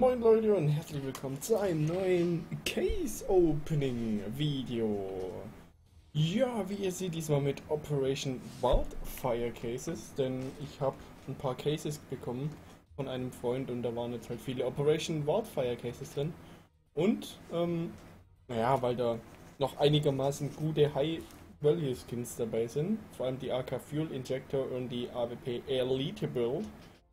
Moin Leute und herzlich willkommen zu einem neuen Case Opening Video. Ja, wie ihr seht, diesmal mit Operation Wildfire Cases, denn ich habe ein paar Cases bekommen von einem Freund und da waren jetzt halt viele Operation Wildfire Cases drin. Und, naja, weil da noch einigermaßen gute High Value Skins dabei sind, vor allem die AK Fuel Injector und die AWP Elite Build.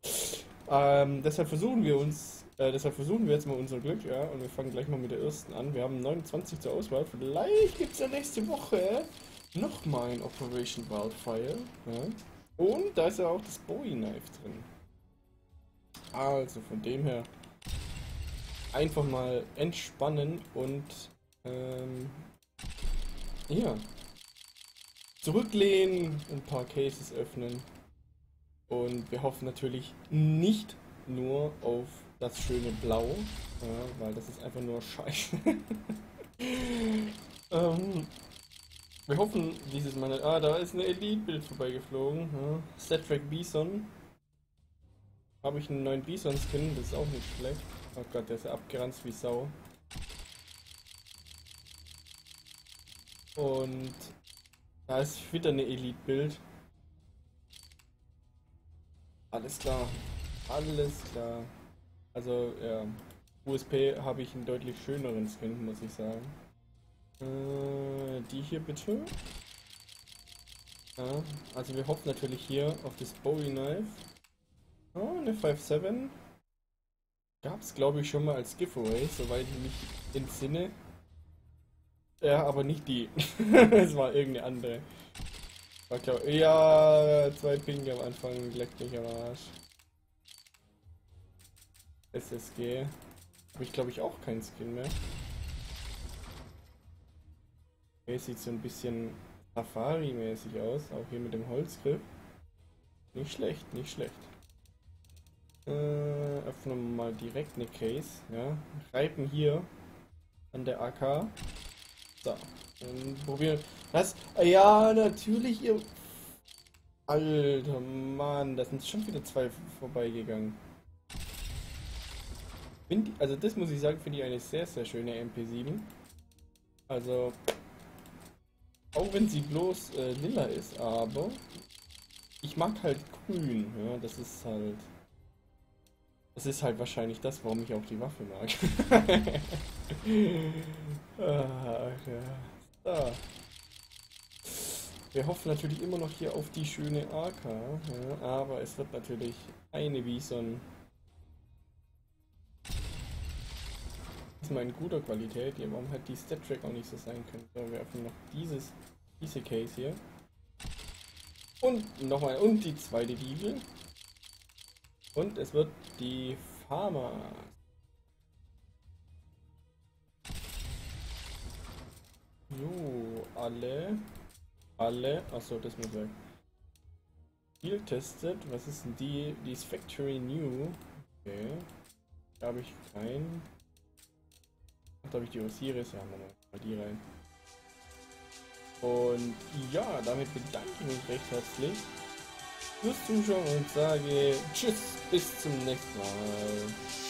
Deshalb versuchen wir jetzt mal unser Glück, ja, und wir fangen gleich mal mit der ersten an. Wir haben 29 zur Auswahl. Vielleicht gibt es ja nächste Woche nochmal ein Operation Wildfire. Ja. Und da ist ja auch das Bowie Knife drin. Also von dem her einfach mal entspannen und ja, zurücklehnen, ein paar Cases öffnen. Und wir hoffen natürlich nicht nur auf das schöne Blau, ja, weil das ist einfach nur Scheiße. Wir hoffen dieses Mal nicht. Ah, da ist eine Elite-Bild vorbeigeflogen. Ja. Star-Trek Bison. Habe ich einen neuen Bison-Skin, das ist auch nicht schlecht. Oh Gott, der ist ja abgeranzt wie Sau. Und da ist wieder eine Elite-Bild. Alles klar. Alles klar. Also, ja. USP habe ich einen deutlich schöneren Skin, muss ich sagen. Die hier bitte. Ja, also wir hoffen natürlich hier auf das Bowie Knife. Oh, eine 5.7. Gab es glaube ich schon mal als Giveaway, soweit ich mich entsinne. Ja, aber nicht die. Es war irgendeine andere. War glaub, ja, 2 Ping am Anfang, leckt mich am Arsch. SSG. Habe ich glaube ich auch keinen Skin mehr. Okay, sieht so ein bisschen Safari-mäßig aus, auch hier mit dem Holzgriff. Nicht schlecht, nicht schlecht. Öffnen wir mal direkt eine Case, ja. Reiben hier an der AK. So, probieren. Was? Ja, natürlich, ihr. Alter Mann, da sind schon wieder 2 vorbeigegangen. Also das muss ich sagen, finde ich eine sehr, sehr schöne MP7. Also, auch wenn sie bloß lila ist, aber ich mag halt grün, ja, das ist halt wahrscheinlich das, warum ich auch die Waffe mag. Ach, ja. So. Wir hoffen natürlich immer noch hier auf die schöne AK, ja, aber es wird natürlich eine Bison. Ist mal in guter Qualität, ja, warum hat die Stat-Track auch nicht so sein können? So, wir öffnen noch diese Case hier. Und nochmal, und die zweite Diegel. Und es wird die Farmer. Jo, achso, das muss weg. Viel testet, was ist denn die? Die ist Factory New. Okay. Da habe ich keinen. Da habe ich die Osiris, ja, machen wir mal die rein. Und ja, damit bedanke ich mich recht herzlich fürs Zuschauen und sage Tschüss, bis zum nächsten Mal.